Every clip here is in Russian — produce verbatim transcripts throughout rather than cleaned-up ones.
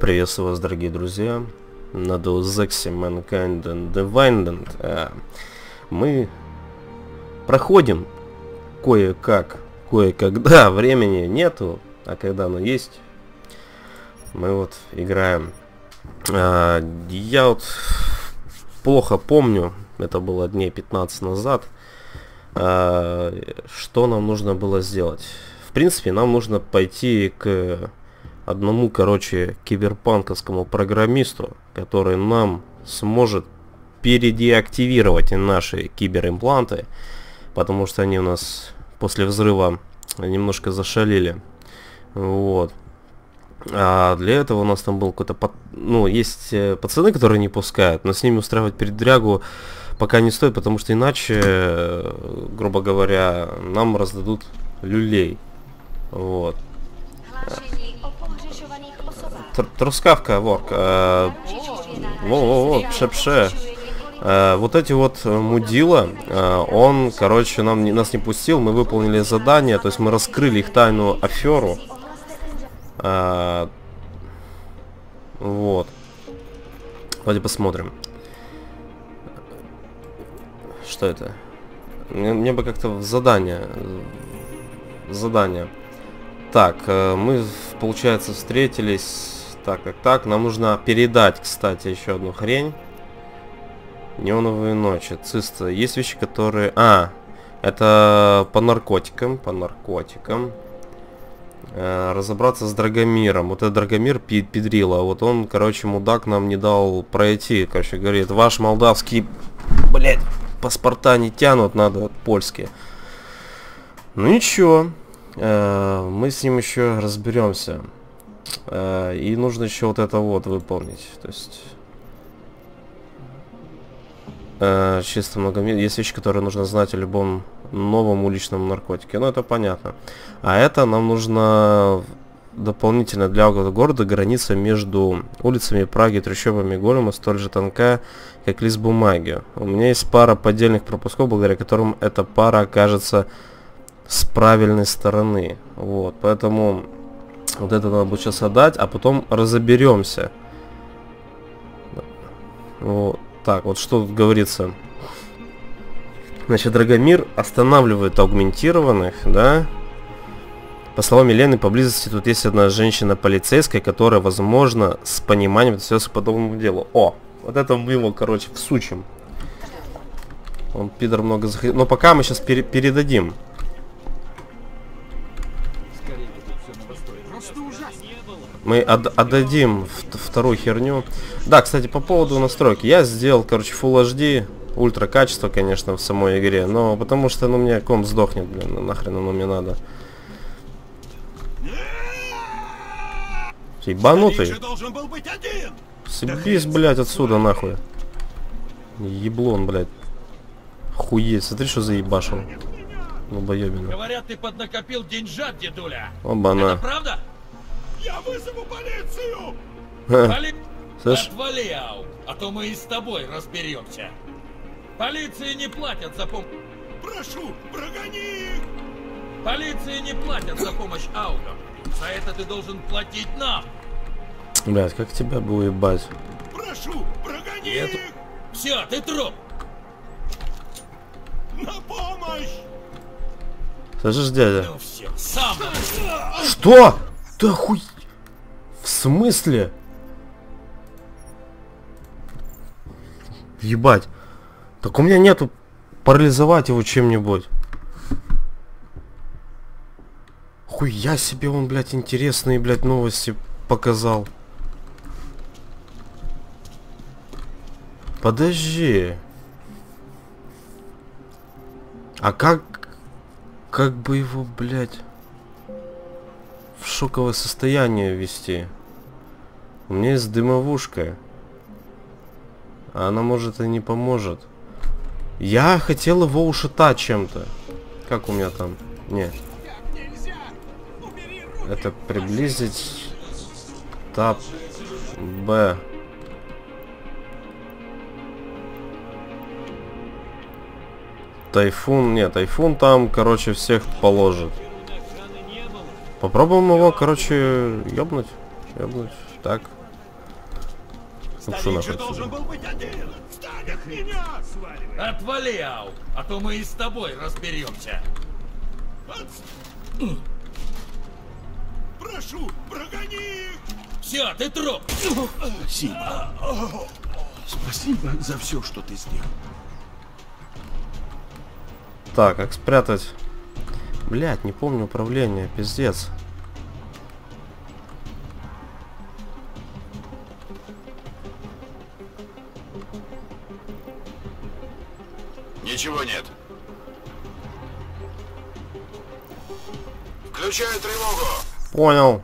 Приветствую вас, дорогие друзья, на Deus Ex Mankind and Divided. А, мы проходим кое-как, кое-когда, времени нету, а когда оно есть, мы вот играем. А, я вот плохо помню, это было дней пятнадцать назад, а, что нам нужно было сделать. В принципе, нам нужно пойти к одному, короче, киберпанковскому программисту, который нам сможет передеактивировать наши киберимпланты, потому что они у нас после взрыва немножко зашалили. Вот. А для этого у нас там был какой-то, под... ну, есть пацаны, которые не пускают, но с ними устраивать передрягу пока не стоит, потому что иначе, грубо говоря, нам раздадут люлей. Вот. Трускавка, ворк. Во-во-во, пше-пше. Вот эти вот мудила, он, короче, нам нас не пустил, мы выполнили задание, то есть мы раскрыли их тайную аферу. Вот. Давайте посмотрим. Что это? Мне, мне бы как-то в задание. Задание. Так, мы, получается, встретились. Так, так, так. Нам нужно передать, кстати, еще одну хрень. Неоновые ночи. Циста. Есть вещи, которые... А, это по наркотикам. По наркотикам. Э, разобраться с Драгомиром. Вот этот Драгомир педрила. Вот он, короче, мудак нам не дал пройти. Короче, говорит, ваш молдавский, блядь, паспорта не тянут, надо польские. Ну ничего. Э, мы с ним еще разберемся. Uh, и нужно еще вот это вот выполнить. То есть uh, чисто много. Есть вещи, которые нужно знать о любом новом уличном наркотике. Ну, это понятно. А это нам нужно дополнительно для города. Граница между улицами Праги, трущобами Голема столь же тонка, как лист бумаги. У меня есть пара поддельных пропусков, благодаря которым эта пара окажется с правильной стороны. Вот, поэтому вот это надо будет сейчас отдать, а потом разоберемся. Вот так, вот что тут говорится. Значит, Драгомир останавливает аугментированных, да. По словам Елены, поблизости тут есть одна женщина полицейская, которая, возможно, с пониманием отнесется к подобному делу. О, вот это мы его, короче, всучим. Он, пидор, много заходил. Но пока мы сейчас пере передадим. Мы от отдадим вторую херню. Да, кстати, по поводу настройки. Я сделал, короче, Full эйч ди. Ультра качество, конечно, в самой игре. Но потому что, ну, мне комп сдохнет, блин. Нахрен оно мне надо. Ебанутый. Съебись, блядь, отсюда, нахуй. Еблон, блядь. Хуеть. Смотри, что заебашил. Долбоёбина. Говорят, ты поднакопил деньжат, дедуля. Оба-на. Это правда? Я вызову полицию! Поли... Слышь? Отвали, Ау, а то мы и с тобой разберемся. Полиции не платят за помощь. Прошу, прогони их! Полиции не платят за помощь Аугам. За это ты должен платить нам. Блядь, как тебя бы уебать? Прошу, прогони Эту... их! Все, ты труп. На помощь! Слышишь, дядя? Ну все, сам. Что? Да хуй... В смысле? Ебать. Так у меня нету парализовать его чем-нибудь. Хуя себе он, блядь, интересные, блядь, новости показал. Подожди. А как... Как бы его, блядь, в шоковое состояние ввести? У меня есть дымовушка. А она, может, и не поможет. Я хотел его ушатать чем-то. Как у меня там? Нет. Это приблизить. Тап. Б. Тайфун. Нет, тайфун там, короче, всех положит. Попробуем его, короче, ёбнуть. Ёбнуть. Так. Старик же должен был быть один. Встань от меня! Отвали, Ау, а то мы и с тобой разберемся. От... Прошу, прогони их! Все, ты труп! Спасибо. Спасибо за все, что ты сделал. Так, как спрятать? Блять, не помню управление, пиздец. Ничего нет. Включаю тревогу. Понял.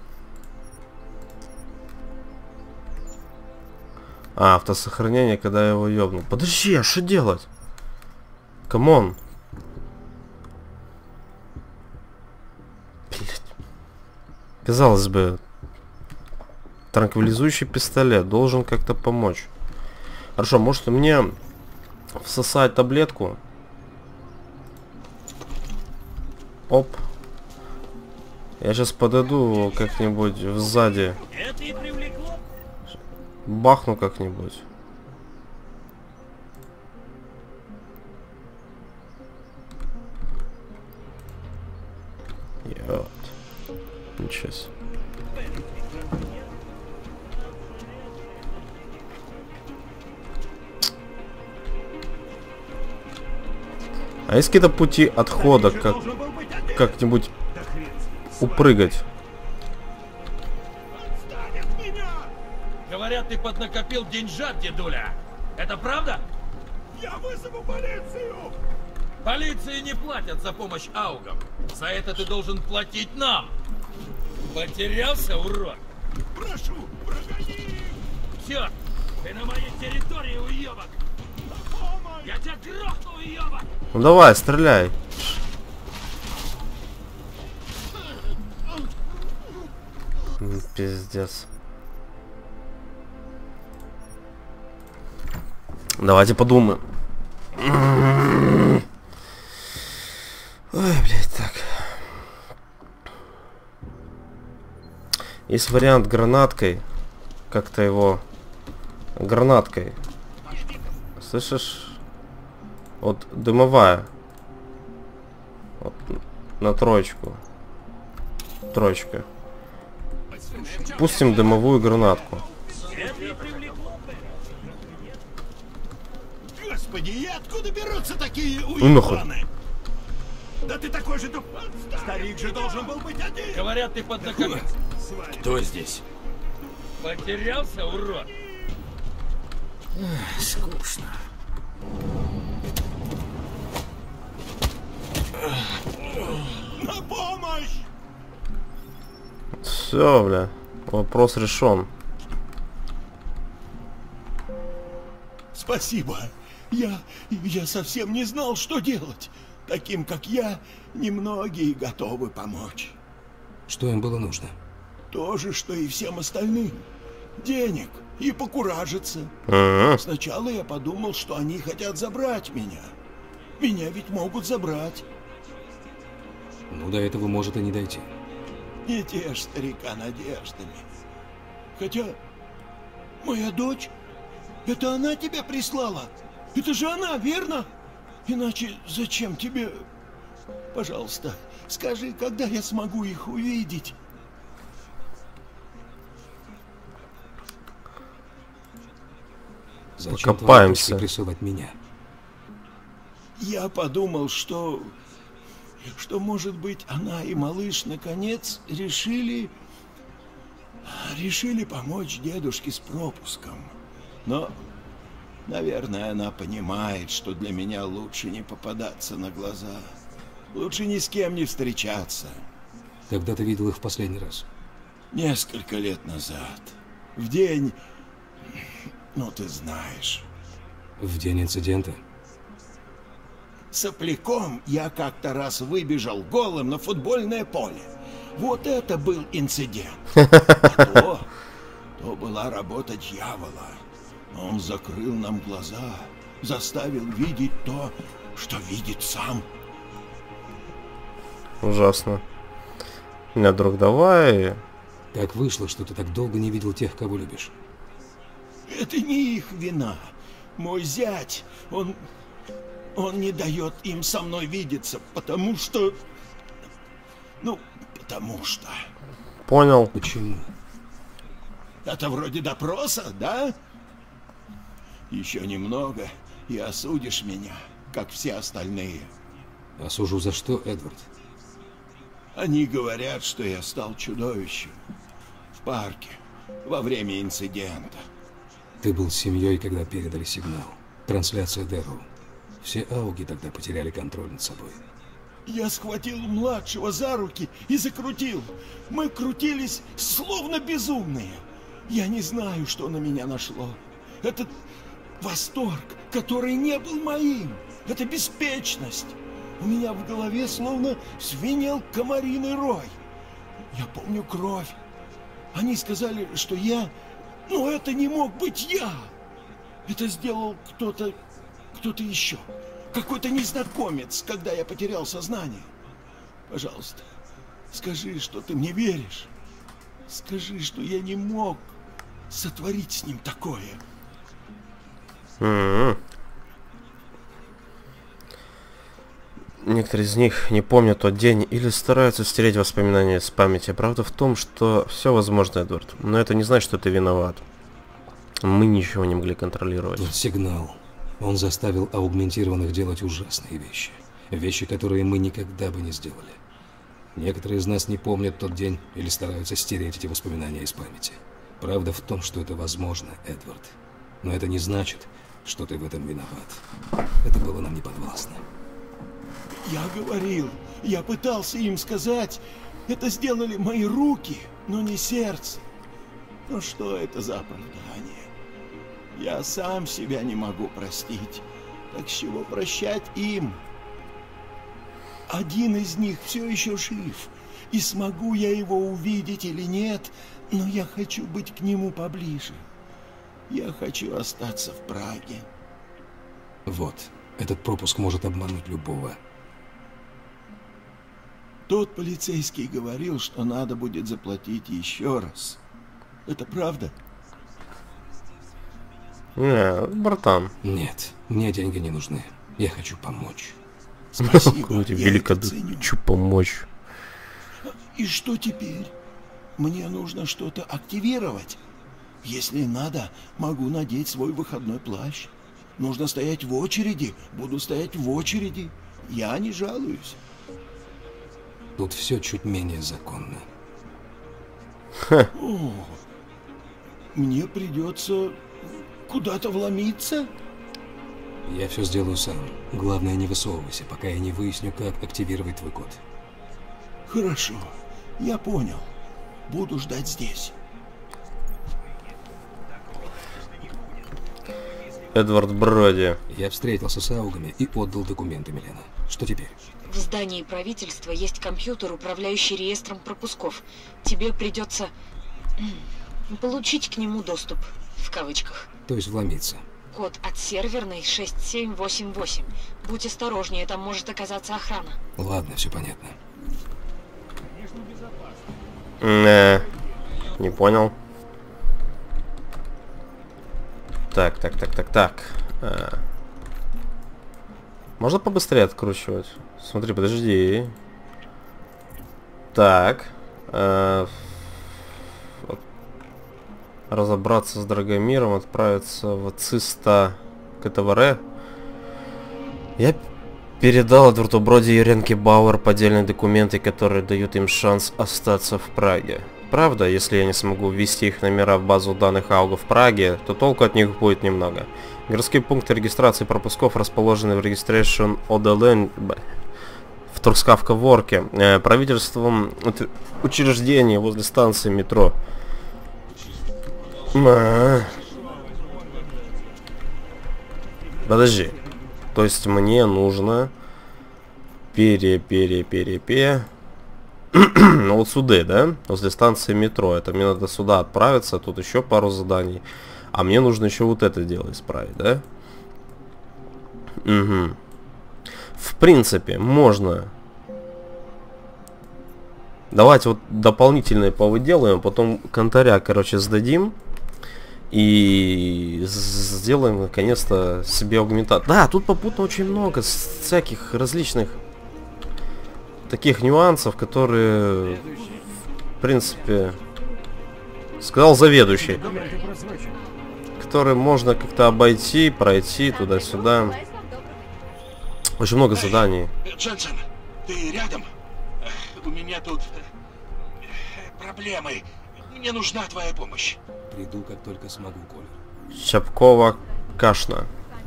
А, автосохранение, когда я его ёбнул. Подожди, а что делать? Камон. Блять. Казалось бы, транквилизующий пистолет должен как-то помочь. Хорошо, может мне всосать таблетку? Оп. Я сейчас подойду как-нибудь сзади. Это и привлекло. Бахну как-нибудь. Ёт. Ничего себе. А есть какие-то пути отхода, как как-нибудь упрыгать? Говорят, ты поднакопил деньжат, дедуля. Это правда? Я вызову полицию! Полиции не платят за помощь аугам. За это ты должен платить нам. Потерялся, урод? Прошу, прогони их! Все, ты на моей территории, уебок. Я тебя грохну, уебок. Ну давай, стреляй. М, Пиздец. Давайте подумаем. Ой, блядь, так. Есть вариант гранаткой. Как-то его... Гранаткой. Слышишь? Вот дымовая. Вот, на троечку. Троечка. Пустим дымовую гранатку. Господи, и откуда берутся такие Ну нахуй. уебаны? Да ты такой же туп... Старик же должен был быть один. Говорят, ты поднакопил. Кто здесь? Потерялся, урод. Скучно. На помощь! Все, бля. Вопрос решен. Спасибо. Я... я совсем не знал, что делать. Таким, как я, немногие готовы помочь. Что им было нужно? То же, что и всем остальным. Денег и покуражиться. Ага. Сначала я подумал, что они хотят забрать меня. Меня ведь могут забрать. Ну, до этого может и не дойти. Не тешь старика надеждами. Хотя, моя дочь, это она тебя прислала? Это же она, верно? Иначе зачем тебе... Пожалуйста, скажи, когда я смогу их увидеть? Зачем Покопаемся. прессовать меня? Я подумал, что... Что, может быть, она и малыш наконец решили... Решили помочь дедушке с пропуском. Но, наверное, она понимает, что для меня лучше не попадаться на глаза. Лучше ни с кем не встречаться. Когда ты видел их в последний раз? Несколько лет назад. В день... Ну, ты знаешь. В день инцидента? Сопляком я как-то раз выбежал голым на футбольное поле. Вот это был инцидент. А то, то была работа дьявола. Он закрыл нам глаза, заставил видеть то, что видит сам. Ужасно. Меня, друг, давай. Так вышло, что ты так долго не видел тех, кого любишь. это не их вина. Мой зять, он... Он не дает им со мной видеться, потому что... Ну, потому что... Понял. Почему? Это вроде допроса, да? Еще немного, и осудишь меня, как все остальные. Осужу за что, Эдвард? Они говорят, что я стал чудовищем. В парке, во время инцидента. Ты был с семьей, когда передали сигнал. Трансляция Дэроу. Все ауги тогда потеряли контроль над собой. Я схватил младшего за руки и закрутил. Мы крутились, словно безумные. Я не знаю, что на меня нашло. Этот восторг, который не был моим. Это беспечность. У меня в голове словно звенел комариный рой. Я помню кровь. Они сказали, что я... Но это не мог быть я. Это сделал кто-то... Кто-то еще. Какой-то незнакомец, когда я потерял сознание. Пожалуйста, скажи, что ты мне веришь. Скажи, что я не мог сотворить с ним такое. Mm-hmm. Некоторые из них не помнят тот день или стараются стереть воспоминания с памяти. Правда в том, что все возможно, Эдвард. Но это не значит, что ты виноват. Мы ничего не могли контролировать. Тот сигнал. Он заставил аугментированных делать ужасные вещи. Вещи, которые мы никогда бы не сделали. Некоторые из нас не помнят тот день или стараются стереть эти воспоминания из памяти. Правда в том, что это возможно, Эдвард. Но это не значит, что ты в этом виноват. Это было нам не подвластно. Я говорил, я пытался им сказать, это сделали мои руки, но не сердце. Но что это за оправдание? Я сам себя не могу простить. Так с чего прощать им? Один из них все еще жив. И смогу я его увидеть или нет, но я хочу быть к нему поближе. Я хочу остаться в Праге. Вот, этот пропуск может обмануть любого. Тот полицейский говорил, что надо будет заплатить еще раз. Это правда? Не, братан. Нет, мне деньги не нужны. Я хочу помочь. Спасибо, я велико хочу помочь. И что теперь? Мне нужно что-то активировать. Если надо, могу надеть свой выходной плащ. Нужно стоять в очереди. Буду стоять в очереди. Я не жалуюсь. Тут все чуть менее законно. О, мне придется куда-то вломиться? Я все сделаю сам. Главное, не высовывайся, пока я не выясню, как активировать твой код. Хорошо, я понял. Буду ждать здесь. Эдвард Броди. Я встретился с аугами и отдал документы, Милена. Что теперь? В здании правительства есть компьютер, управляющий реестром пропусков. Тебе придется получить к нему доступ, в кавычках. То есть вломиться. Код от серверной шесть семь восемь восемь. Будь осторожнее, там может оказаться охрана. Ладно, все понятно. Не, не понял. Так, так, так, так, так. А. Можно побыстрее откручивать? Смотри, подожди. Так. А. Разобраться с Драгомиром, отправиться в Циста КТВР. Я передал Эдварду Броди и Юренке Бауэр поддельные документы, которые дают им шанс остаться в Праге. Правда, если я не смогу ввести их номера в базу данных аугов в Праге, то толку от них будет немного. Городские пункты регистрации пропусков расположены в Registration Odeland в Трускавка-Ворке, э, правительством учреждения возле станции метро. А. Подожди. То есть мне нужно пере-пере-пере-пере. Ну вот сюда, да? Возле станции метро. Это мне надо сюда отправиться. Тут еще пару заданий. А мне нужно еще вот это дело исправить, да? Угу. В принципе, можно. Давайте вот дополнительные повыделаем. Потом контаря, короче, сдадим. И сделаем наконец-то себе аугментатор. Да, тут попутно очень много всяких различных таких нюансов, которые, в принципе, сказал заведующий, которые можно как-то обойти, пройти туда-сюда. Очень много заданий. Дженсен, ты рядом? У меня тут проблемы. Мне нужна твоя помощь. Приду, как только смогу, Коля. Чапкова Кашна.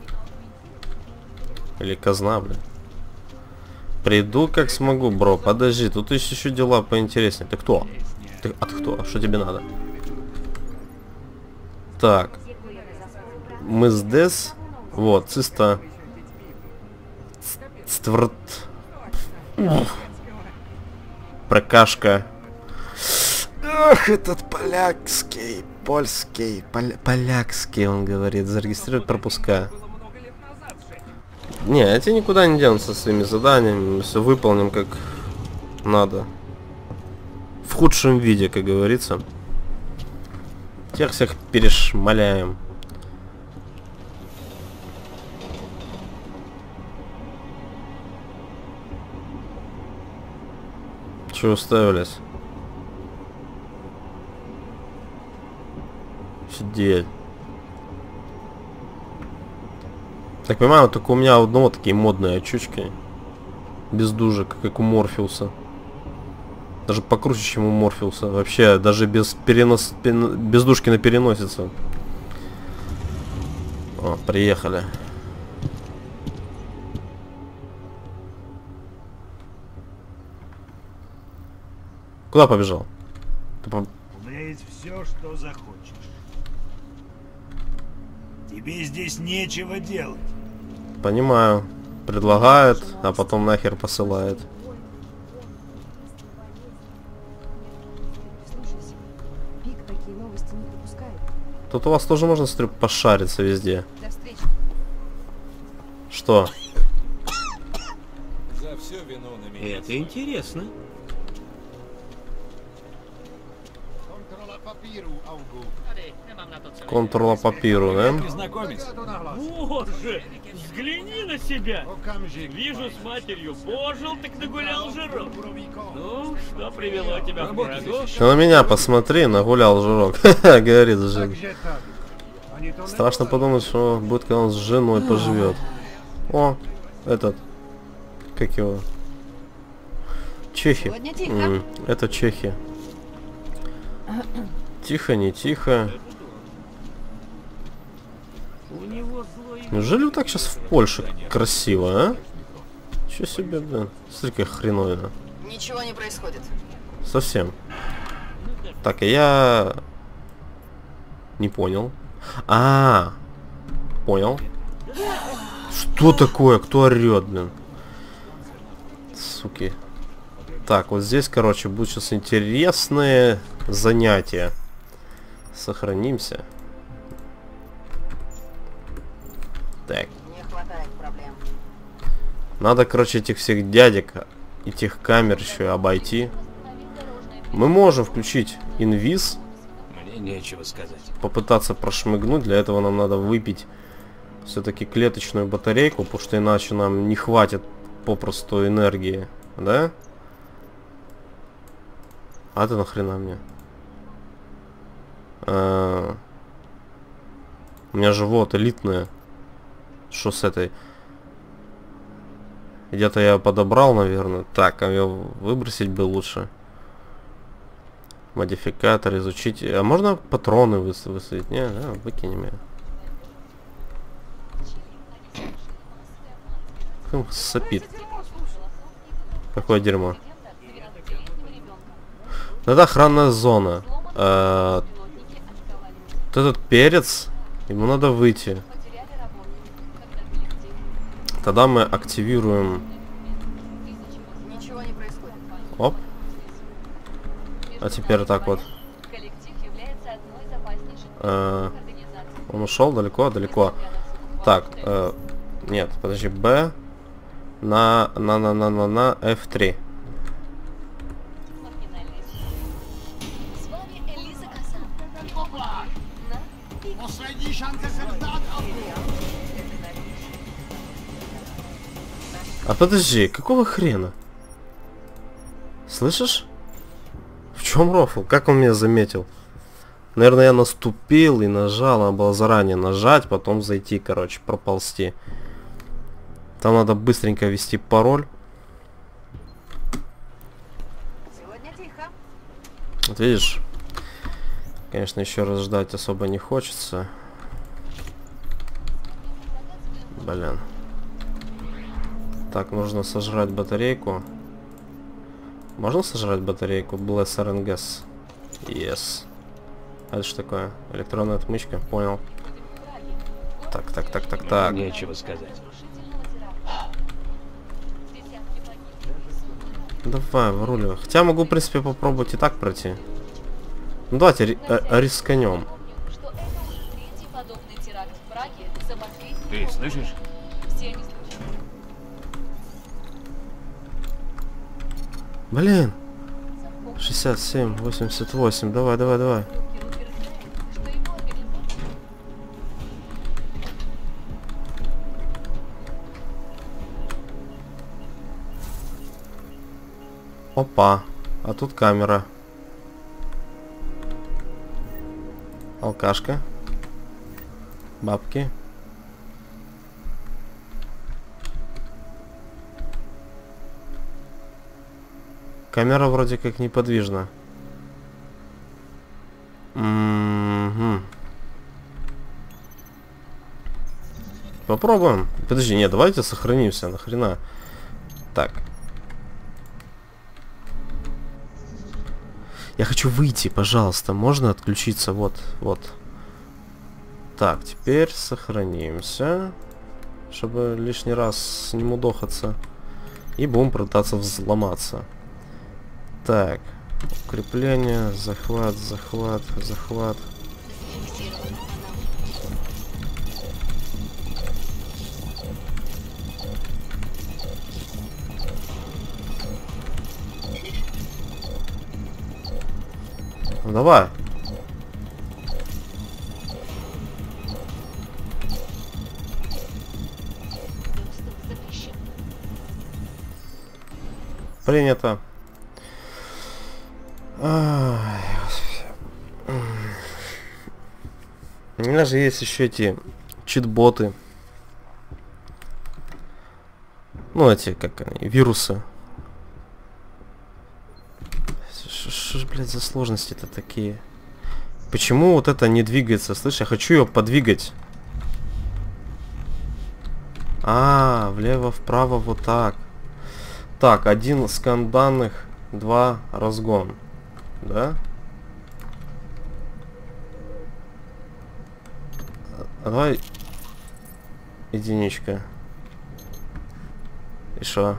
Или Казна, блин. Приду, как смогу, бро. Подожди, тут есть еще дела поинтереснее. Ты кто? Ты от кто? Что тебе надо? Так. Мы здесь. Вот, чисто. Створт. Прокашка. Ах, этот полякский, польский, поля полякский, он говорит, зарегистрировать пропуска. Не, эти никуда не денутся со своими заданиями, мы все выполним как надо. В худшем виде, как говорится. Тех всех перешмаляем. Че уставились? Сидеть. Так понимаю, только у меня одного такие модные очучки. Без дужек, как у Морфеуса. Даже покруче, чем у Морфеуса. Вообще, даже без перенос... без дужки на переносице. О, приехали. Куда побежал? Ты по... У меня есть все, что захочешь. Тебе здесь нечего делать. Понимаю. Предлагает, а потом нахер посылает. Тут у вас тоже можно, смотрю, пошариться везде. Что? За все вину на меня. Это интересно. Контурла папиру, да? Знакомец. Боже, взгляни на себя. Вижу, с матерью пожил, так нагулял жирок. Ну, что привело тебя в Прагу? Ты на меня посмотри, нагулял жирок. Говорит жен. Страшно подумать, что будет, когда он с женой поживет. О, этот. Как его? Чехи. М, это чехи. Тихо, не тихо. Неужели вот так сейчас в Польше красиво, а? Чё себе, блин? Смотри, как хреновина. Ничего не происходит. Совсем. Так, а я... Не понял. А, -а, а, понял. Что такое? Кто орёт, блин? Суки. Так, вот здесь, короче, будут сейчас интересные занятия. Сохранимся. Так. Не хватает проблем. Надо, короче, этих всех дядек, этих камер еще обойти. Мы можем включить инвиз. Мне нечего сказать. Попытаться прошмыгнуть. Для этого нам надо выпить все-таки клеточную батарейку, потому что иначе нам не хватит попросту энергии. Да? А ты нахрена мне? А, у меня живот элитное. Что с этой? Где-то я подобрал, наверное. Так, а ее выбросить бы лучше. Модификатор изучить. А можно патроны выс высадить? Не, да, выкинем ее. Хм, сопит. Какое дерьмо. Это охранная зона. А, вот этот перец, ему надо выйти. Тогда мы активируем. Ничего не происходит. Оп. А теперь так вот. А, он ушел далеко, далеко. Так, э, нет, подожди, Б на на на на на на эф три. А подожди, какого хрена? Слышишь? В чем рофл? Как он меня заметил? Наверное, я наступил и нажал. Надо было заранее нажать, потом зайти, короче, проползти. Там надо быстренько ввести пароль. Сегодня тихо. Вот видишь? Конечно, еще раз ждать особо не хочется. Блин. Так, нужно сожрать батарейку. Можно сожрать батарейку? Bless эр эн джи эс. Yes. А это что такое? Электронная отмычка? Понял. Так, так, так, так, так. Нечего сказать. Давай, выруливай. Хотя могу, в принципе, попробовать и так пройти. Ну давайте ри э рисканем. Ты слышишь? Блин. шестьдесят семь, восемьдесят восемь. Давай, давай, давай. Опа. А тут камера. Алкашка. Бабки. Камера вроде как неподвижна. М-м-м. Попробуем. Подожди, нет, давайте сохранимся. Нахрена? Так. Я хочу выйти, пожалуйста. Можно отключиться? Вот, вот. Так, теперь сохранимся. Чтобы лишний раз не мудохаться. И будем пытаться взломаться. Так. Укрепление, захват, захват, захват. Ну давай. Принято. Ай, у меня же есть еще эти чит-боты. Ну, эти, как они, вирусы. Что ж, блядь, за сложности-то такие? Почему вот это не двигается? Слышь, я хочу ее подвигать. А, влево-вправо вот так. Так, один скан данных, два разгон. Да? А давай единичка. И шо?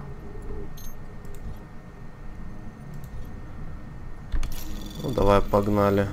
Ну давай, погнали.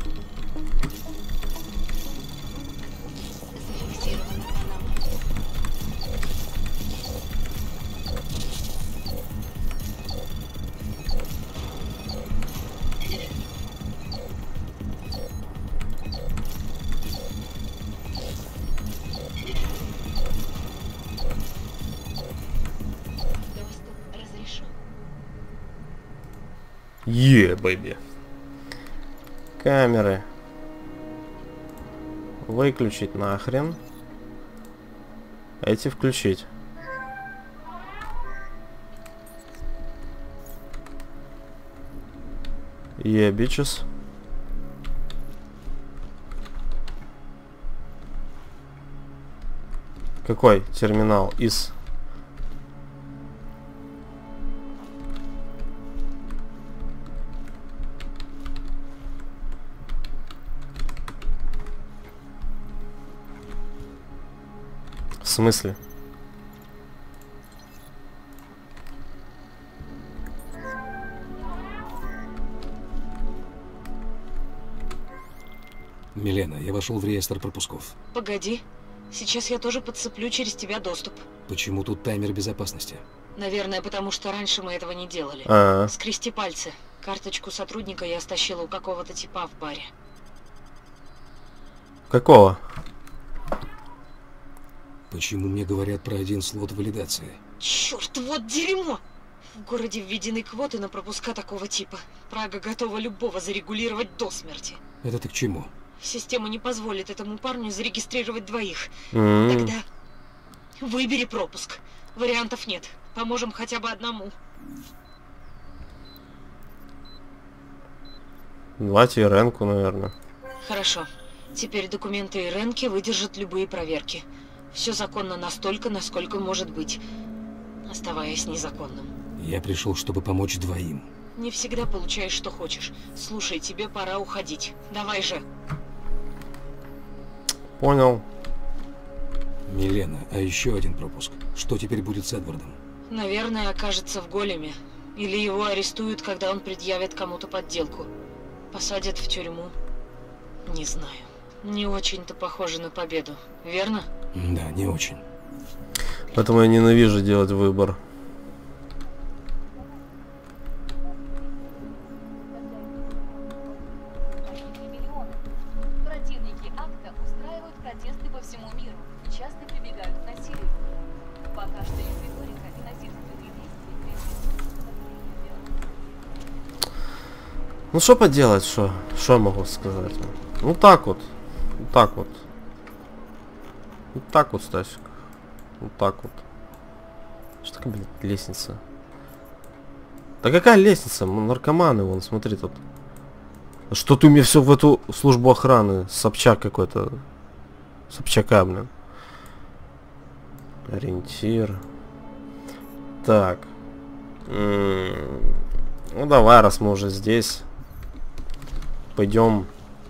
Е, бэйби. Камеры. Выключить нахрен. Эти включить. Е, бичес. Какой терминал? Из. В смысле? Милена, я вошел в реестр пропусков. Погоди. Сейчас я тоже подцеплю через тебя доступ. Почему тут таймер безопасности? Наверное, потому что раньше мы этого не делали. А-а-а. Скрести пальцы. Карточку сотрудника я стащила у какого-то типа в баре. Какого? Почему мне говорят про один слот валидации? Черт, вот дерьмо! В городе введены квоты на пропуска такого типа. Прага готова любого зарегулировать до смерти. Это ты к чему? Система не позволит этому парню зарегистрировать двоих. Mm-hmm. Тогда выбери пропуск. Вариантов нет. Поможем хотя бы одному. Давайте Иренку, наверное. Хорошо. Теперь документы Иренки выдержат любые проверки. Все законно настолько, насколько может быть, оставаясь незаконным. Я пришел, чтобы помочь двоим. Не всегда получаешь, что хочешь. Слушай, тебе пора уходить. Давай же. Понял. Милена, а еще один пропуск. Что теперь будет с Эдвардом? Наверное, окажется в големе. Или его арестуют, когда он предъявит кому-то подделку. Посадят в тюрьму. Не знаю. Не очень-то похоже на победу. Верно? Да, не очень. Поэтому я ненавижу делать выбор. Противники акта устраивают протесты по всему миру и часто прибегают к насилию. Пока что их риторика и насильственные действия. Ну что поделать, что? Что могу сказать? Ну так вот. Вот так вот. Вот так вот, Стасик. Вот так вот. Что такое, блядь, лестница? Да какая лестница? Наркоманы, вон, смотри тут. Что ты мне все в эту службу охраны? Собчак какой-то. Собчака, блин. Ориентир. Так. М-м- ну давай, раз мы уже здесь. Пойдем.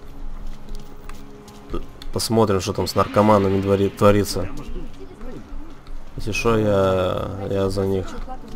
Посмотрим, что там с наркоманами двори, творится. Если что, я, я за них.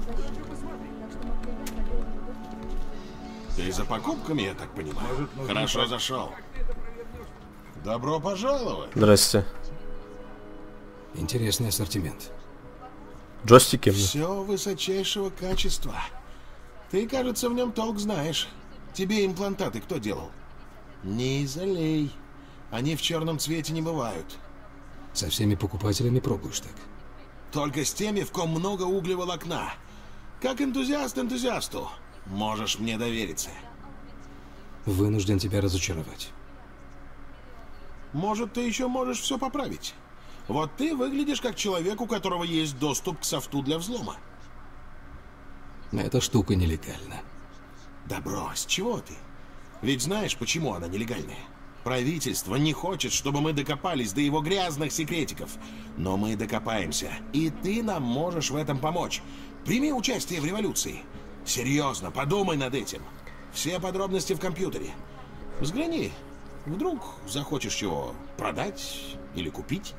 Ты за покупками, я так понимаю? Хорошо зашел. Добро пожаловать. Здрасте. Интересный ассортимент. Джойстики. Все высочайшего качества. Ты, кажется, в нем толк знаешь. Тебе имплантаты кто делал? Не залей. Они в черном цвете не бывают. Со всеми покупателями пробуешь так? Только с теми, в ком много углеволокна. Как энтузиаст энтузиасту. Можешь мне довериться. Вынужден тебя разочаровать. Может, ты еще можешь все поправить. Вот ты выглядишь как человек, у которого есть доступ к софту для взлома. Эта штука нелегальна. Да брось, чего ты? Ведь знаешь, почему она нелегальная? Правительство не хочет, чтобы мы докопались до его грязных секретиков. Но мы докопаемся, и ты нам можешь в этом помочь. Прими участие в революции. Серьезно, подумай над этим. Все подробности в компьютере. Взгляни. Вдруг захочешь чего продать или купить?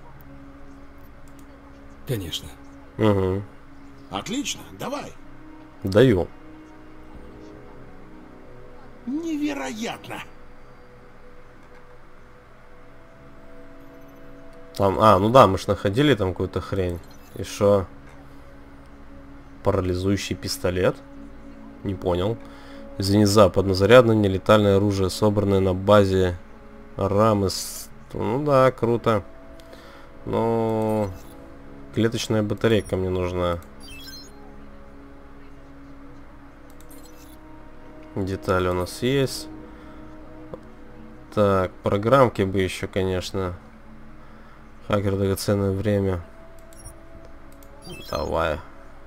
Конечно. Угу. Отлично, давай. Даю. Невероятно. Там, а, ну да, мы ж находили там какую-то хрень. И шо? Парализующий пистолет? Не понял. Извини, Запад. Однозарядное нелетальное оружие, собранное на базе рамы. С... Ну да, круто. Но клеточная батарейка мне нужна. Детали у нас есть. Так, программки бы еще, конечно. Хакер, драгоценное время. Давай.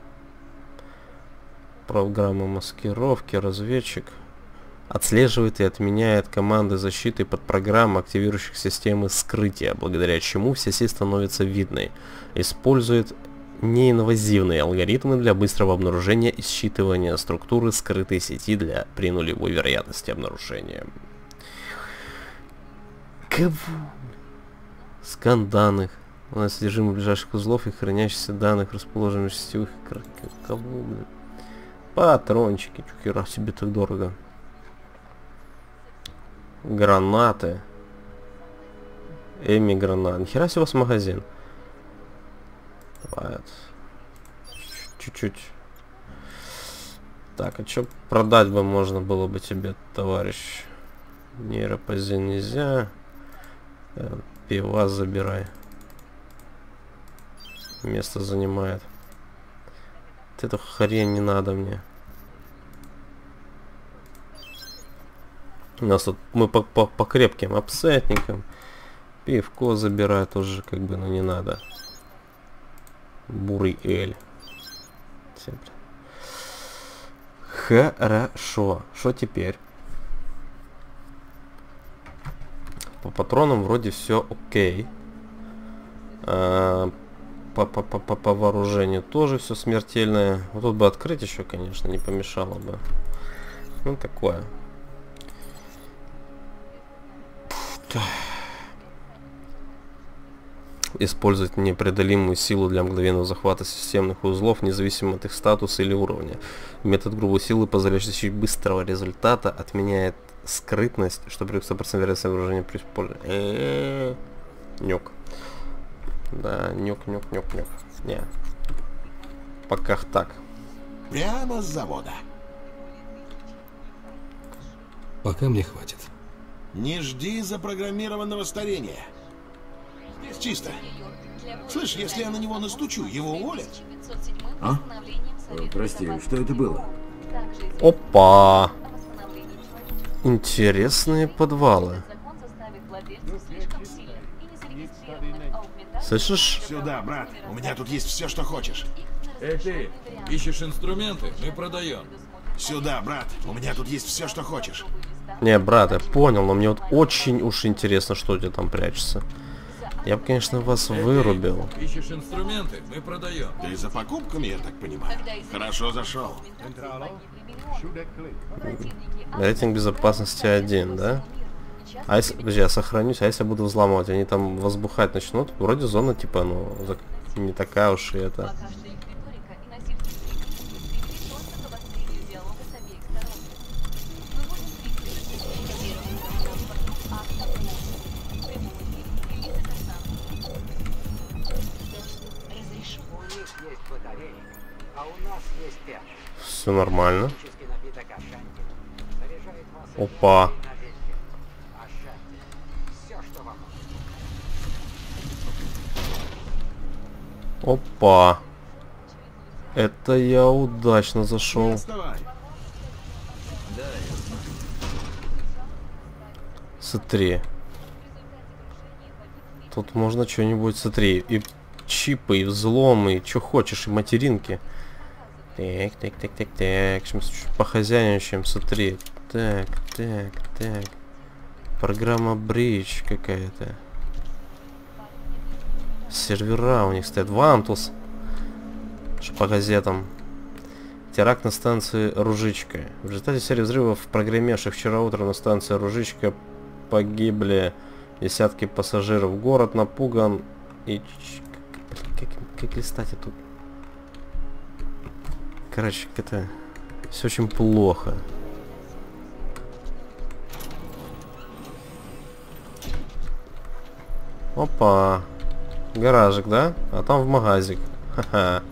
Программа маскировки, разведчик. Отслеживает и отменяет команды защиты под программ, активирующих системы скрытия, благодаря чему вся сеть становится видной. Использует неинвазивные алгоритмы для быстрого обнаружения и считывания структуры скрытой сети для при нулевой вероятности обнаружения. Кого? Скан данных. У нас содержимое ближайших узлов и хранящихся данных, расположенных в сетевых экранах. Кого, блин? Патрончики. Чухера себе так дорого. Гранаты. Эми гранат. Нихера себе у вас магазин. Давай. Чуть-чуть. Так, а что продать бы можно было бы тебе, товарищ? Нейропозин нельзя. Пивас забирай. Место занимает. Вот эту хрень не надо мне. У нас тут мы по, по, по крепким апсетникам. Пивко забирает тоже как бы, ну не надо. Бурый эль. Хорошо. Что теперь? По патронам вроде все окей. А, по, по, по, по, по вооружению тоже все смертельное. Вот тут бы открыть еще, конечно, не помешало бы. Ну такое. Использовать непреодолимую силу для мгновенного захвата системных узлов, независимо от их статуса или уровня. Метод грубой силы, позволяющий достичь быстрого результата, отменяет скрытность, что при сто процентов вероятности вооружения при использовании. Нюк. Да, нюк, нюк, нюк, нюк. Не. Пока так. Прямо с завода. Пока мне хватит. Не жди запрограммированного старения. Здесь чисто. Слышь, если я на него настучу, его уволят. А? О, прости, что это было? Опа! Интересные подвалы. Слышишь? Сюда, брат. У меня тут есть все, что хочешь. Эй, ты, ищешь инструменты? Мы продаем. Сюда, брат. У меня тут есть все, что хочешь. Не, брат, я понял, но мне вот очень уж интересно, что у тебя там прячется. Я бы, конечно, вас вырубил. Ищешь инструменты? Мы продаем. Ты за покупками, я так понимаю. Хорошо зашел. Рейтинг безопасности один, да? А если, подожди, я сохранюсь, а если я буду взламывать, они там возбухать начнут? Вроде зона, типа, ну, не такая уж и это. Все нормально. Опа. Опа. Это я удачно зашел. Смотри. Тут можно что-нибудь, смотри, и чипы, и взломы, и что хочешь, и материнки. Так, так, так, так, так. Сейчас похозяйничаем, смотри. Так, так, так. Программа Бридж какая-то. Сервера у них стоят. Вантус. По газетам. Теракт на станции Ружичка. В результате серии взрывов, прогремевших вчера утром на станции Ружичка, погибли десятки пассажиров. Город напуган. И... Как, как листать тут? Короче, это... Все очень плохо. Опа. Гаражик, да? А там в магазик. Ха-ха.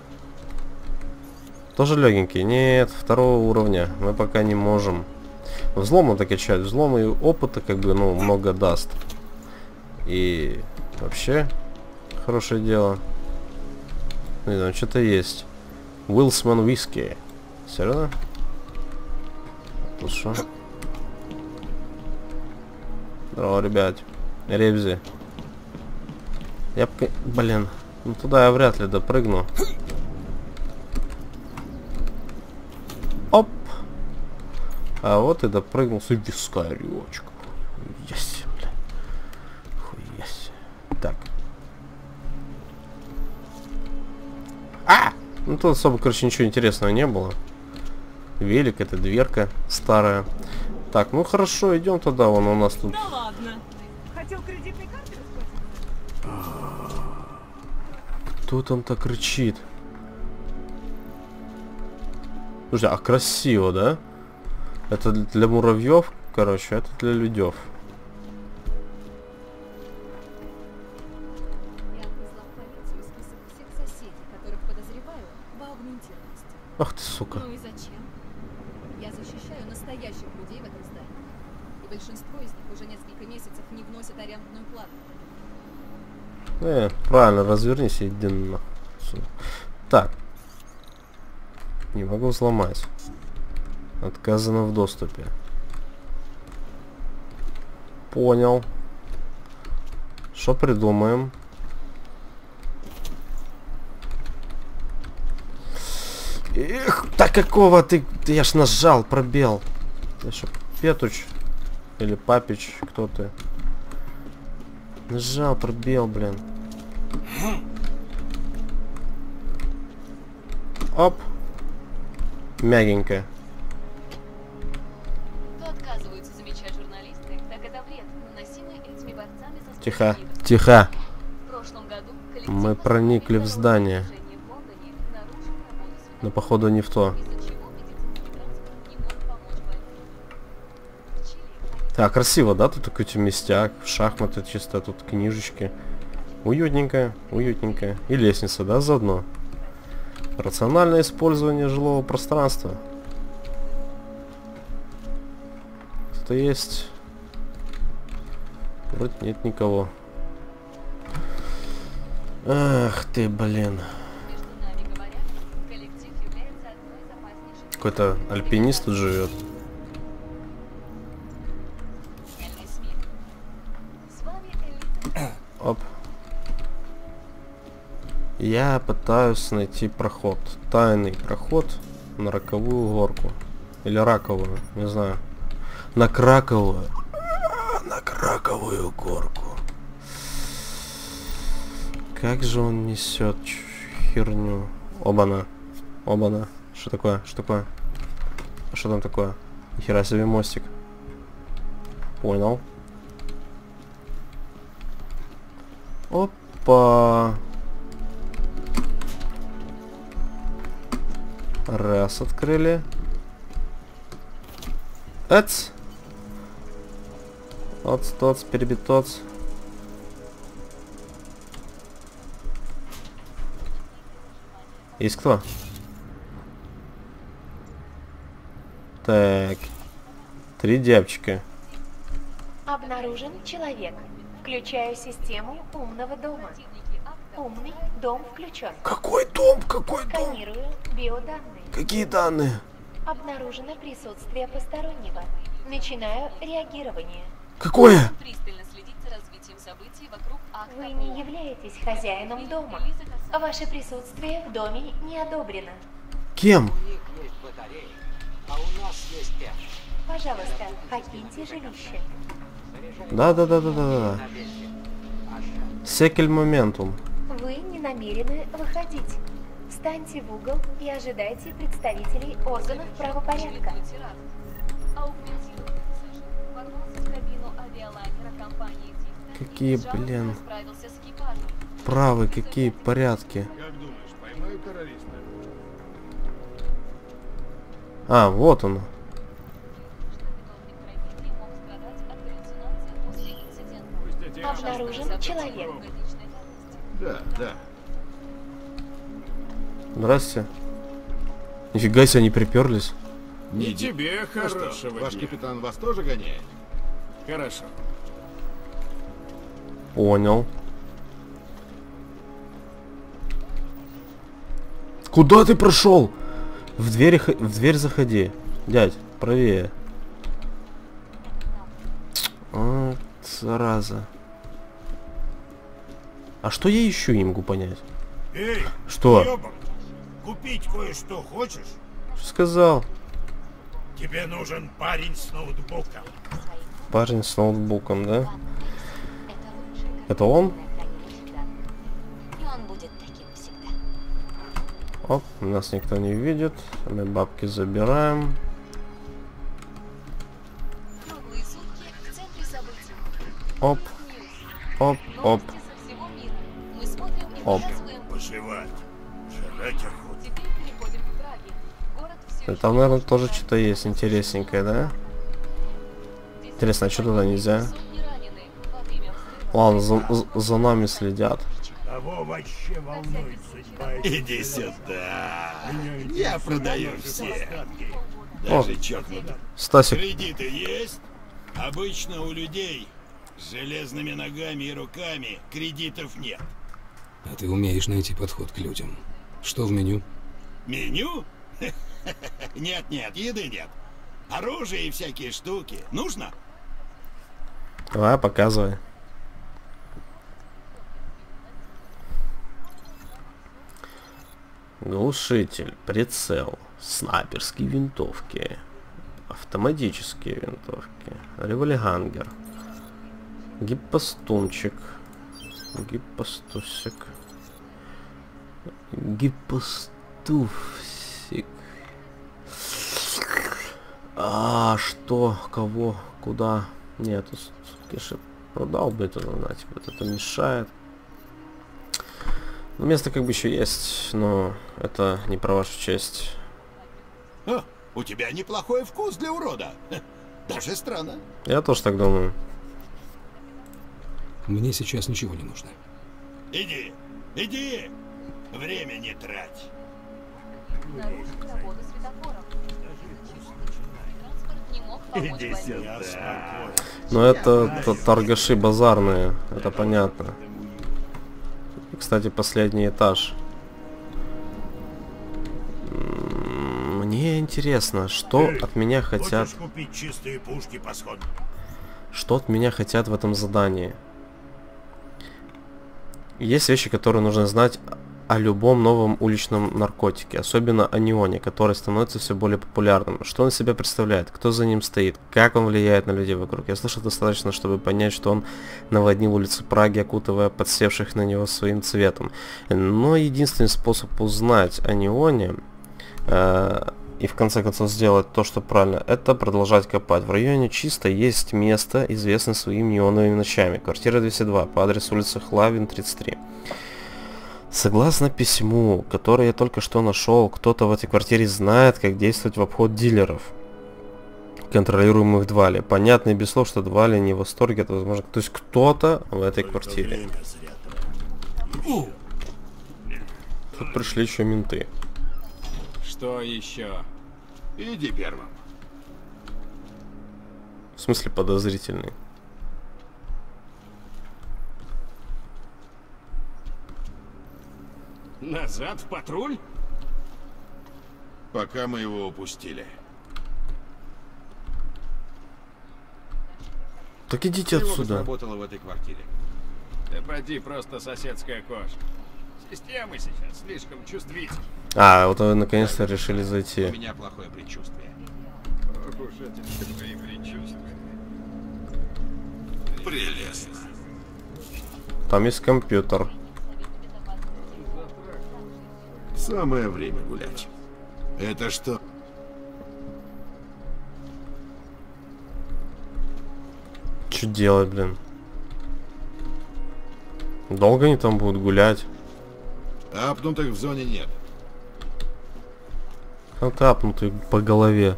Тоже легенький. Нет, второго уровня. Мы пока не можем. Взлом надо качать. Взлом и опыта как бы, ну, много даст. И вообще хорошее дело. Не знаю, что-то есть. Уилсман виски. Серьезно? Тут что? Здорово, ребят. Ребзи. Я б... Блин. Ну туда я вряд ли допрыгну. Оп. А вот и допрыгнул с вискаречку. Есть, блин. Хуясь. Так. А! Ну тут особо, короче, ничего интересного не было. Велик, это дверка старая. Так, ну хорошо, идем туда, вон у нас тут. Да ладно. Хотел кредитной картой расплатиться? Кто там так кричит? Слушай, а красиво, да? Это для муравьев, короче, это для людев. Ах ты, сука. Ну и зачем? Я защищаю настоящих людей в этом здании. И большинство из них уже несколько месяцев не вносят арендную плату. Э, правильно, развернись и иди на... Так. Не могу взломать. Отказано в доступе. Понял. Что придумаем? Эх, так какого ты... ты я ж нажал, пробел. Ты что, Петуч? Или Папич? Кто ты? Нажал, пробел, блин. Оп. Мягенько. Кто отказывается замечать журналисты, так это вред, наносимый этими борцами за Тихо, тихо. В прошлом году коллектив Мы проникли в здание. движения в Лондоне нарушил работу Но походу не в то. из-за чего медицинский транспорт не мог помочь больным. В Чили Так, красиво, да? Тут такой местяк, шахматы чисто, тут книжечки. Уютненько, уютненько. И лестница, да, заодно. Рациональное использование жилого пространства. Кто-то есть? Вроде нет никого. Ах ты, блин. между нами говорят, коллектив является одной из опаснейших Какой-то альпинист тут живет. социальных СМИ. С вами элита. Оп. Я пытаюсь найти проход. Тайный проход на роковую горку. Или раковую, не знаю. На краковую. На краковую горку. Как же он несет херню. Оба-на. Оба-на. Что такое? Что такое? Что там такое? Нихера себе мостик. Понял. Опа. Раз открыли. Эц. Оц, тоц, перебитоц. Есть кто? Так. Три девочки. Обнаружен человек. Включаю систему умного дома. Умный дом включен. Какой дом? Какой дом? Сканирую биоданные. Какие данные? Обнаружено присутствие постороннего. Начинаю реагирование. Какое? Пристально следить за развитием событий вокруг акта. Вы не являетесь хозяином дома. Ваше присутствие в доме не одобрено. Кем? Пожалуйста, покиньте жилище. Да, да, да, да, да, да. Секель моментум. Вы не намерены выходить. Встаньте в угол и ожидайте представителей органов правопорядка. Какие, блин, правы, какие порядки. Как думаешь, поймаю террориста? А, вот он. Обнаружен человек. Да, да. Здрасте. Нифига себе, они приперлись. Не тебе хорошего Ваш дня. капитан вас тоже гоняет? Хорошо. Понял. Куда ты прошел? В дверь, х- в дверь заходи. Дядь, правее. А, зараза. А что я еще не могу понять? Эй, Что? ёбан, купить кое-что хочешь? Что сказал? Тебе нужен парень с ноутбуком. Парень с ноутбуком, да? Это он? И он будет таким всегда. Оп, нас никто не видит. Мы бабки забираем. Круглые сутки в центре событий. Оп. Оп, оп. Новости со всего мира. Мы смотрим и Оп. показываем. Пожевать. Жрать охота. Теперь переходим к Праге. Город все Там, наверное, тоже что-то есть интересненькое, да? Интересно, а что туда нельзя? Ладно, за, за- за нами следят. Кого вообще волнует судьба? Иди сюда. Меня Я интересуют продаю только все. остатки. Даже О. чокнутых. Стасик. Кредиты есть? Обычно у людей С железными ногами и руками кредитов нет. А ты умеешь найти подход к людям. Что в меню? Меню? Нет, нет, еды нет. Оружие и всякие штуки. Нужно? Давай, показывай. Глушитель, прицел, снайперские винтовки, автоматические винтовки, револьгангер, гиппостунчик, гиппостусик, гиппостуфсик. А что, кого, куда? Нет, конечно, продал бы это, знаете, вот это мешает. Ну, место как бы еще есть, но это не про вашу честь. О, у тебя неплохой вкус для урода. Даже странно. Я тоже так думаю. Мне сейчас ничего не нужно. Иди, иди. Время не трать. Нарушить работу светофоров. Транспорт не мог помочь Иди водителю. сюда. Но это, это торгаши базарные, это понятно. И, кстати, последний этаж. Мне интересно, что Эй, от меня хотят... Хочешь купить чистые пушки по сходу? Что от меня хотят в этом задании? Есть вещи, которые нужно знать о любом новом уличном наркотике, особенно о неоне, который становится все более популярным. Что он из себя представляет, кто за ним стоит, как он влияет на людей вокруг. Я слышал достаточно, чтобы понять, что он наводнил улицы Праги, окутывая подсевших на него своим цветом. Но единственный способ узнать о неоне э, и в конце концов сделать то, что правильно, это продолжать копать. В районе Чисто есть место, известное своими неоновыми ночами. Квартира двести два по адресу улицы Хлавин, тридцать три. Согласно письму, которое я только что нашел, кто-то в этой квартире знает, как действовать в обход дилеров, контролируемых Двали. Понятно и без слов, что Двали не в восторге, это возможно. То есть кто-то в этой квартире. Тут пришли еще менты. Что еще? Иди первым. В смысле подозрительный? Назад в патруль? Пока мы его упустили. Так идите отсюда. Работала в этой квартире. Да поди, просто соседская кошка. Системы сейчас слишком чувствительны. А, вот вы наконец-то решили У зайти. меня плохое предчувствие. Ох уж эти твои предчувствия. Прелестно. Там есть компьютер. Самое время гулять. Это что? Что делать, блин? Долго они там будут гулять? Апнутых в зоне нет. Как апнутый по голове.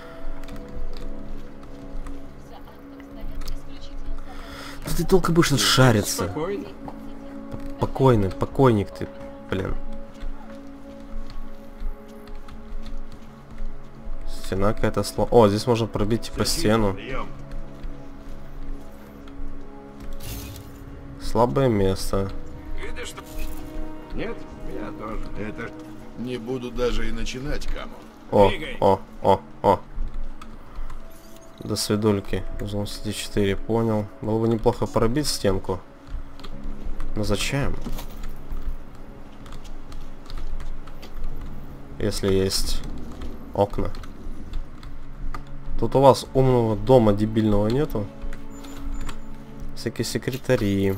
Да ты долго будешь тут шариться. Спокойно. Покойный, покойник ты, блин. Стена какая-то сло... О, здесь можно пробить типа стену. Прием. Слабое место. Видишь, что... Нет? Я тоже. Это... Не буду даже и начинать, кому. О, о, о, о. До свидульки. Зон четыре, понял. Было бы неплохо пробить стенку. Но зачем? Если есть окна. Тут у вас умного дома дебильного нету? Всякие секретари.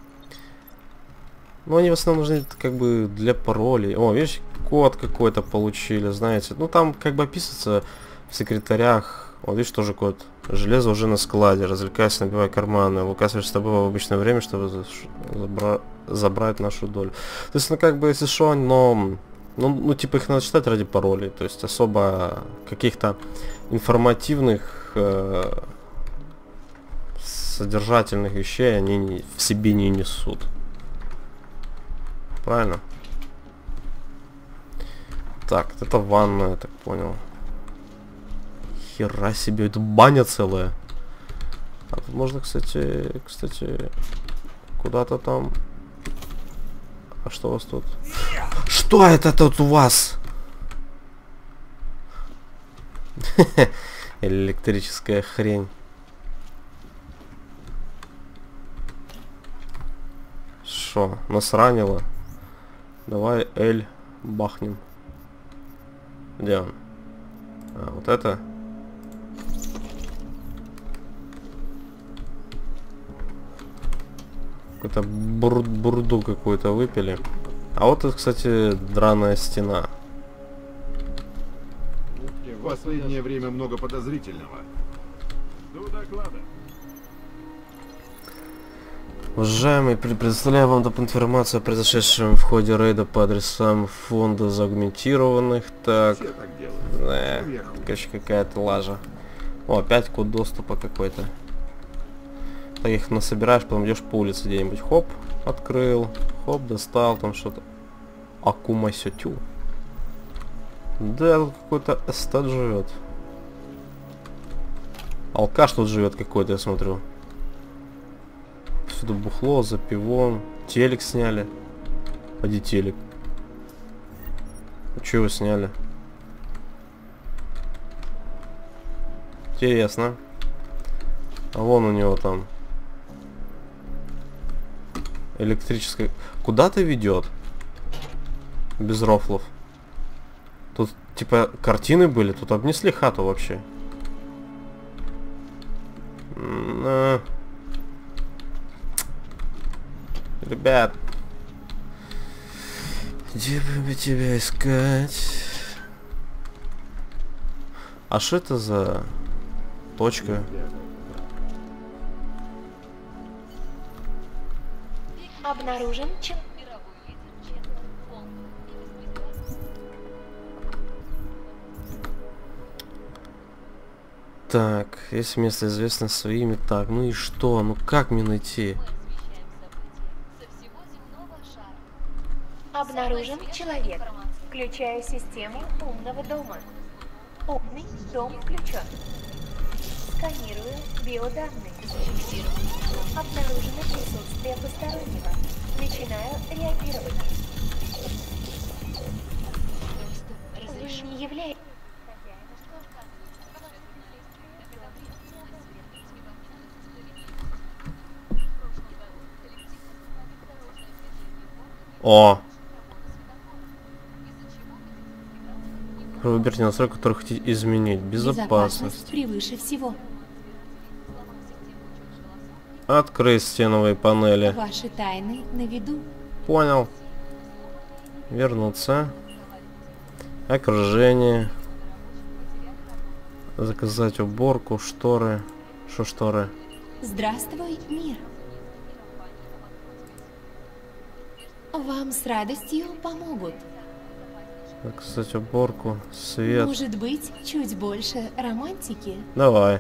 Ну, они в основном нужны как бы для паролей. О, видишь, код какой-то получили, знаете. Ну, там как бы описывается в секретарях. Вот видишь, тоже код. Железо уже на складе. Развлекайся, набивай карманы. Лукасович с тобой в обычное время, чтобы забра... забрать нашу долю. То есть, ну, как бы, если что, но... Ну, ну, типа, их надо читать ради паролей. То есть, особо каких-то информативных, э, содержательных вещей они не, в себе не несут. Правильно? Так, это ванна, я так понял. Хера себе, это баня целая. А тут можно, кстати, кстати, куда-то там... А что у вас тут? Что это тут у вас? Электрическая хрень. Шо, нас ранило? Давай Эль бахнем. Где он? А, вот это. Какой-то бур бурду какую-то выпили. А вот это, кстати, драная стена. В последнее время много подозрительного. До доклада. Уважаемый, предоставляю вам доп. Информацию о произошедшем в ходе рейда по адресам фонда заагментированных. Так, да, короче, какая-то лажа. О, опять код доступа какой-то. Так их насобираешь, потом идешь по улице где-нибудь. Хоп, открыл, хоп, достал там что-то. Акума сетю. Да, тут какой-то эстет живет. Алкаш тут живет какой-то, я смотрю. Сюда бухло, за пивом. Телек сняли. Поди телек. А че его сняли? Интересно. А вон у него там электрическая. Куда-то ведет. Без рофлов. Тут типа картины были, тут обнесли хату вообще. На. Ребят, где бы тебя искать? А что это за точка? Обнаружен чел... Так, если место известно своими. Так, ну и что? Ну как мне найти? Обнаружен человек. Включаю систему умного дома. Умный дом включен. Сканирую биоданные. Обнаружено присутствие постороннего. Начинаю реагировать. Вы не являетесь... О! Выберите настройку, которую хотите изменить. Безопасность. Превыше всего. Открыть стеновые панели. Ваши тайны на виду. Понял. Вернуться. Окружение. Заказать уборку, шторы. Что шторы? Здравствуй, мир. Вам с радостью помогут. Заказать уборку, свет. Может быть, чуть больше романтики? Давай.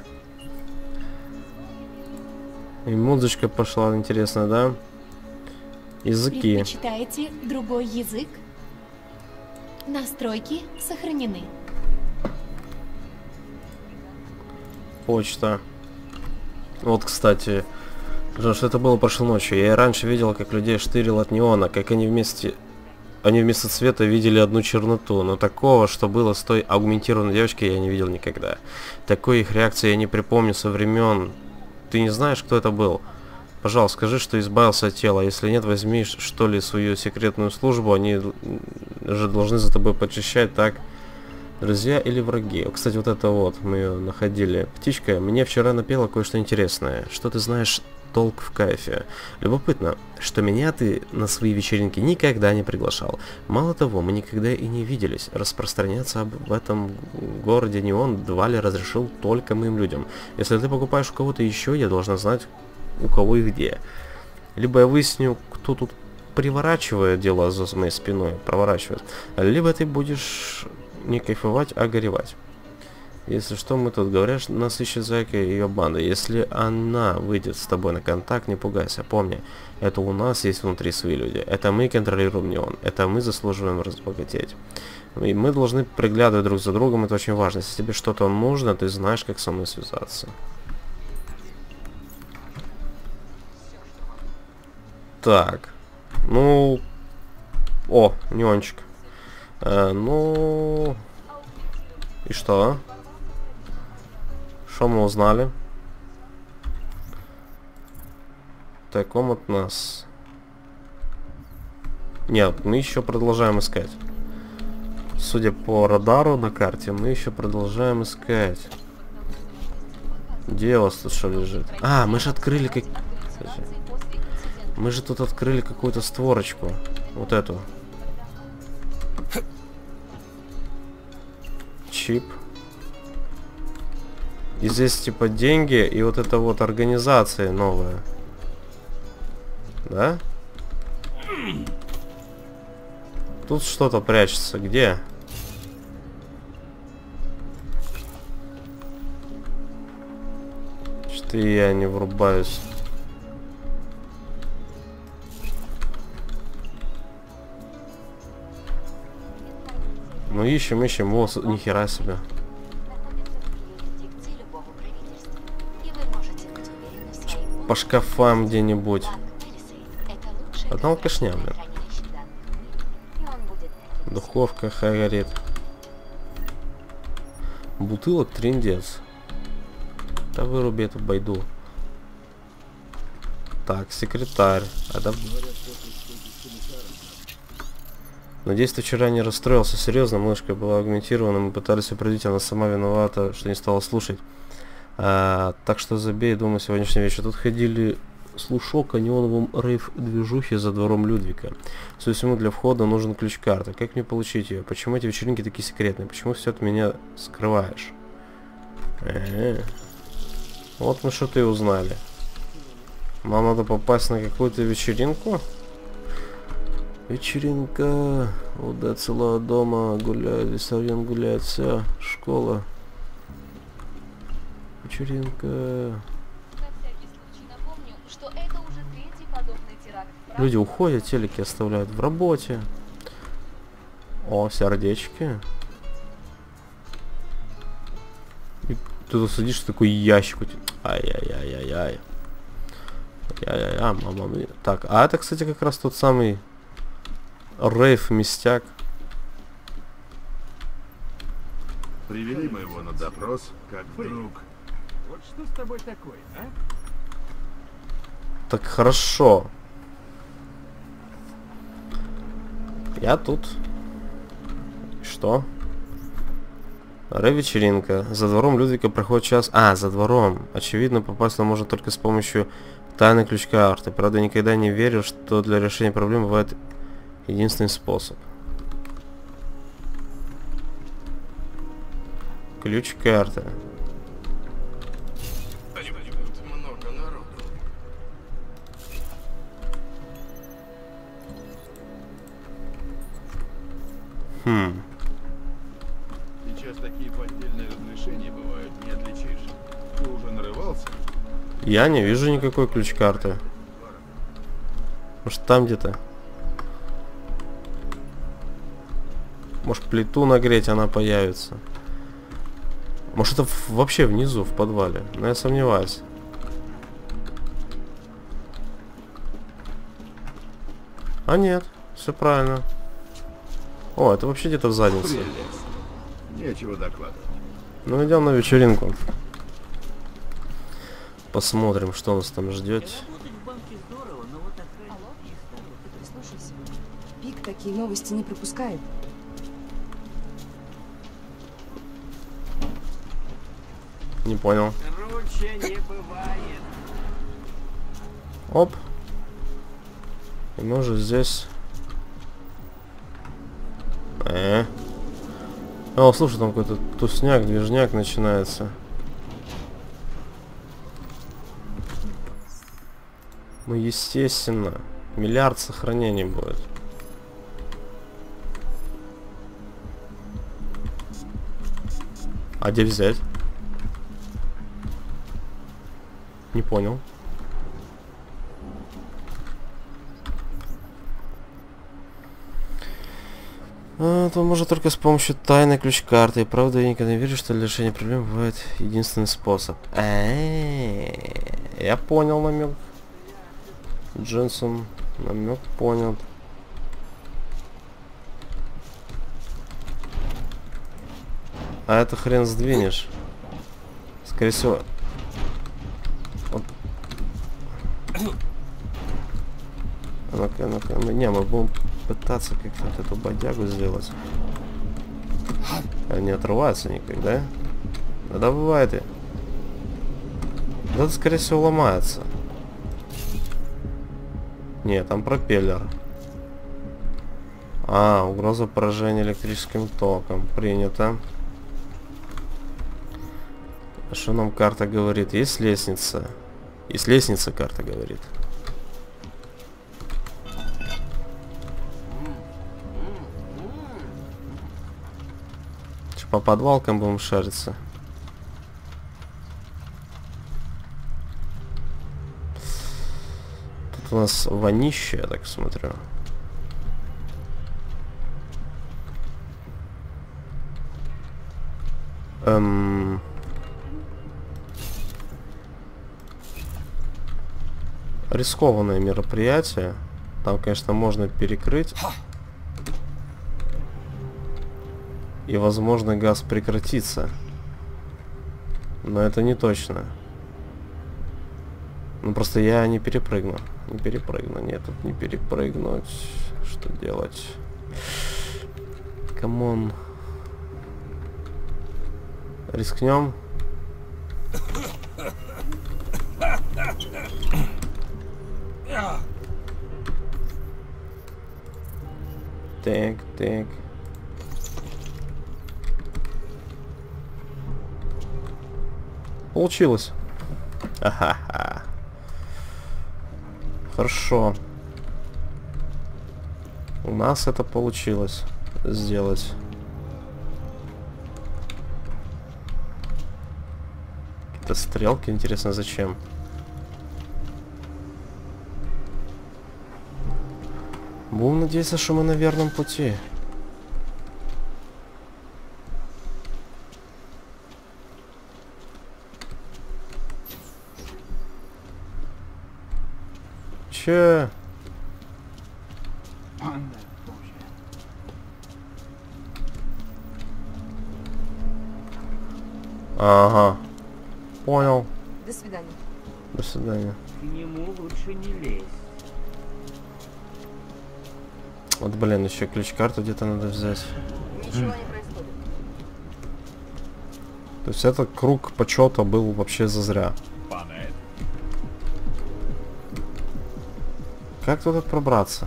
И музычка пошла, интересно, да? Языки. Предпочитаете другой язык? Настройки сохранены. Почта. Вот, кстати, потому что это было прошлой ночью. Я и раньше видел, как людей штырил от неона, как они вместе... Они вместо цвета видели одну черноту, но такого, что было с той аугментированной девочкой, я не видел никогда. Такой их реакции я не припомню со времен. Ты не знаешь, кто это был? Пожалуйста, скажи, что избавился от тела. Если нет, возьми, что ли, свою секретную службу. Они же должны за тобой почищать, так? Друзья или враги? Кстати, вот это вот, мы ее находили. Птичка, мне вчера напела кое-что интересное. Что ты знаешь толк в кайфе? Любопытно, что меня ты на свои вечеринки никогда не приглашал. Мало того, мы никогда и не виделись. Распространяться об этом городе неон Двали разрешил только моим людям. Если ты покупаешь у кого-то еще, я должна знать, у кого и где. Либо я выясню, кто тут приворачивает дело за моей спиной, проворачивает. Либо ты будешь не кайфовать, а горевать. Если что, мы тут говорят, нас ищет Зайка и ее банда. Если она выйдет с тобой на контакт, не пугайся. Помни, это у нас есть внутри свои люди. Это мы контролируем неон. Это мы заслуживаем разбогатеть. И мы должны приглядывать друг за другом. Это очень важно. Если тебе что-то нужно, ты знаешь, как со мной связаться. Так. Ну... О, неончик. Э, ну... И что? Что мы узнали? Тайком от нас. Нет, мы еще продолжаем искать. Судя по радару на карте, мы еще продолжаем искать. Где у вас тут что лежит? А, мы же открыли как... Мы же тут открыли какую-то створочку. Вот эту. Чип. И здесь типа деньги и вот это вот организация новая. Да? Тут что-то прячется. Где? Что-то я не врубаюсь. Ну ищем, ищем. Вот, нихера себе. По шкафам где-нибудь. Одна алкашня, блин. Духовка хай горит. Бутылок трындец. Да выруби эту байду. Так, секретарь. А да... Надеюсь, ты вчера не расстроился. Серьезно, мышка была агментирована. Мы пытались определить, она сама виновата, что не стала слушать. А, так что забей, думаю, сегодняшний вечер. Тут ходили слушок о неоновом рейв-движухе за двором Людвига. Судя по всему, для входа нужен ключ-карта. Как мне получить ее? Почему эти вечеринки такие секретные? Почему все от меня скрываешь? Э-э-э. Вот мы что-то и узнали. Нам надо попасть на какую-то вечеринку? Вечеринка. Уда целого дома гуляет, Виссарион гуляет, вся школа. Вечеринка. Люди уходят, телеки оставляют в работе. О, сердечки. И ты тут сидишь, такой ящик у тебя. Ай-яй-яй-яй-яй. Яй-яй-яй, мама мия. Так, а это, кстати, как раз тот самый рейв-местяк. Привели моего на допрос, как вдруг. Вот что с тобой такое, а? Так хорошо. Я тут. Что? Рейв-вечеринка. За двором Людвига проходит час. А, за двором. Очевидно, попасть туда можно только с помощью тайной ключ-карты. Правда, никогда не верил, что для решения проблем бывает единственный способ. Ключ-карта. Хм. Сейчас такие поддельные разрешения бывают, не отличишь. Ты уже нарывался? Я не вижу никакой ключ-карты. Может, там где-то? Может, плиту нагреть, она появится. Может, это вообще внизу, в подвале. Но я сомневаюсь. А нет, все правильно. О, это вообще где-то в заднице. Нечего докладывать. Ну, идем на вечеринку. Посмотрим, что нас там ждет. Пик такие новости не пропускает. Не понял. Круче не бывает. Оп. И может здесь... Э. О, слушай, там какой-то тусняк, движняк начинается. Ну, естественно. Миллиард сохранений будет. А где взять? Не понял. А, то можно только с помощью тайной ключ-карты. И правда, я никогда не верю, что для решения проблем бывает единственный способ. А-а-а, я понял намек. Дженсон. Намек понят. А это хрен сдвинешь. Скорее всего. Вот. Ну-ка, ну-ка. Не, мы будем пытаться как-то вот эту бодягу сделать. Они отрываются никогда. Да давай ты. Да это, скорее всего, ломается. Нет, там пропеллер. А, угроза поражения электрическим током. Принято. Что нам карта говорит? Есть лестница. Есть лестница, карта говорит. Что, по подвалкам будем шариться? Тут у нас вонище, я так смотрю. Эм... Рискованное мероприятие. Там, конечно, можно перекрыть. И, возможно, газ прекратится. Но это не точно. Ну, просто я не перепрыгну. Не перепрыгну. Нет, тут не перепрыгнуть. Что делать? Камон. Рискнем. Так, так. Получилось. Ха-ха. Хорошо. У нас это получилось сделать. Какие-то стрелки, интересно, зачем? Будем надеяться, что мы на верном пути. Че? Ага. Понял. До свидания. До свидания. К нему лучше не лезь. Вот, блин, еще ключ-карту где-то надо взять. Ничего не происходит. То есть этот круг почета был вообще зазря. Как туда пробраться?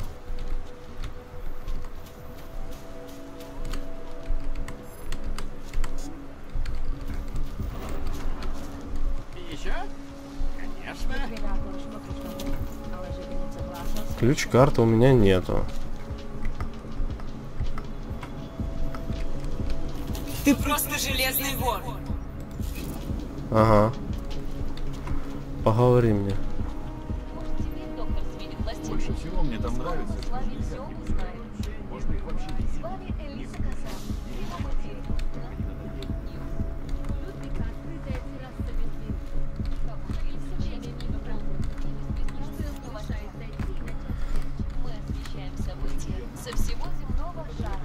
Еще? Конечно. Ключ-карты у меня нету. Ты просто железный вор. Ага. Поговори мне. Больше всего мне там нравится. Можно их вообще не со всего земного шара.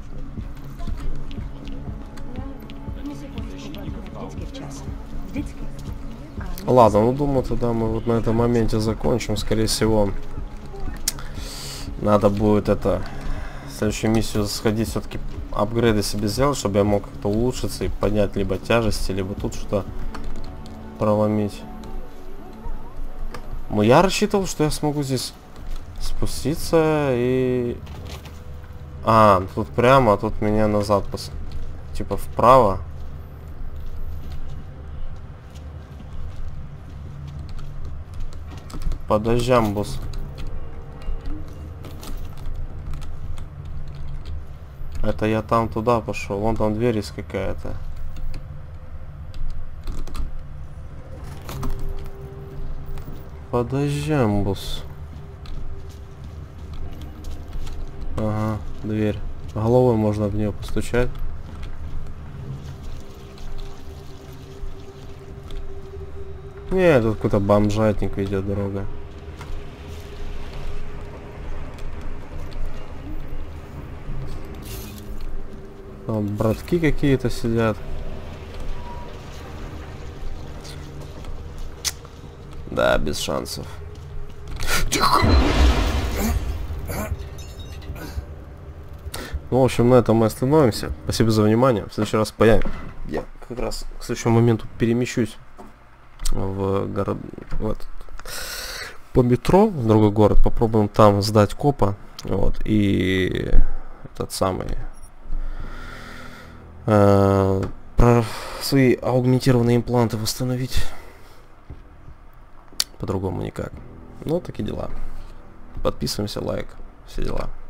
Ладно, ну думаю, тогда мы вот на этом моменте закончим. Скорее всего, надо будет это следующую миссию сходить, все-таки апгрейды себе сделать, чтобы я мог как-то улучшиться и поднять либо тяжести, либо тут что-то проломить. Но я рассчитывал, что я смогу здесь спуститься и... А, тут прямо, а тут меня назад пос... типа вправо. По дождям, босс. Это я там туда пошел. Вон там дверь есть какая-то. По дождям, босс. Ага, дверь. Головой можно в нее постучать. Не, тут какой-то бомжатник ведет дорога. Вот братки какие-то сидят. Да, без шансов. Тихо! Ну, в общем, на этом мы остановимся. Спасибо за внимание. В следующий раз появим. Я как раз к следующему моменту перемещусь в город, в этот, по метро в другой город. Попробуем там сдать копа. Вот. И этот самый э, про свои аугментированные импланты восстановить. По-другому никак. Ну, такие дела. Подписываемся, лайк. Все дела.